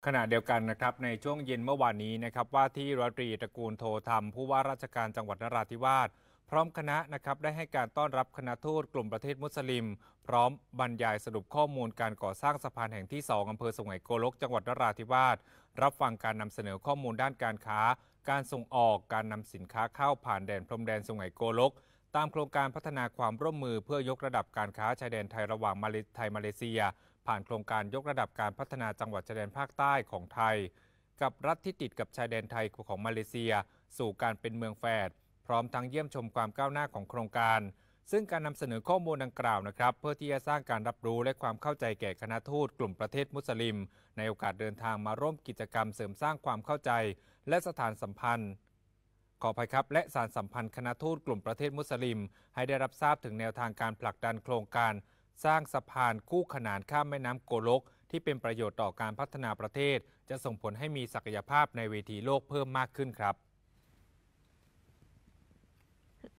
ขณะเดียวกันนะครับในช่วงเย็นเมื่อวานนี้นะครับว่าที่ร้อยตรีตระกูลโทธรรมผู้ว่าราชการจังหวัดนราธิวาสพร้อมคณะนะครับได้ให้การต้อนรับคณะทูตกลุ่มประเทศมุสลิมพร้อมบรรยายสรุปข้อมูลการก่อสร้างสะพานแห่งที่2อำเภอสุไหงโกลกจังหวัดนราธิวาสรับฟังการนำเสนอข้อมูลด้านการค้าการส่งออกการนำสินค้าเข้าผ่านแดนพรมแดนสุไหงโกลกตามโครงการพัฒนาความร่วมมือเพื่อยกระดับการค้าชายแดนไทยระหว่างไทยมาเลเซียผ่านโครงการยกระดับการพัฒนาจังหวัดชายแดนภาคใต้ของไทยกับรัฐที่ติดกับชายแดนไทยของมาเลเซียสู่การเป็นเมืองแฝดพร้อมทั้งเยี่ยมชมความก้าวหน้าของโครงการซึ่งการนำเสนอข้อมูลดังกล่าวนะครับเพื่อที่จะสร้างการรับรู้และความเข้าใจแก่คณะทูตกลุ่มประเทศมุสลิมในโอกาสเดินทางมาร่วมกิจกรรมเสริมสร้างความเข้าใจและสถานสัมพันธ์ขออภัยครับและสารสัมพันธ์คณะทูตกลุ่มประเทศมุสลิมให้ได้รับทราบถึงแนวทางการผลักดันโครงการสร้างสะพานคู่ขนานข้ามแม่น้ำโกลกที่เป็นประโยชน์ต่อการพัฒนาประเทศจะส่งผลให้มีศักยภาพในเวทีโลกเพิ่มมากขึ้นครับ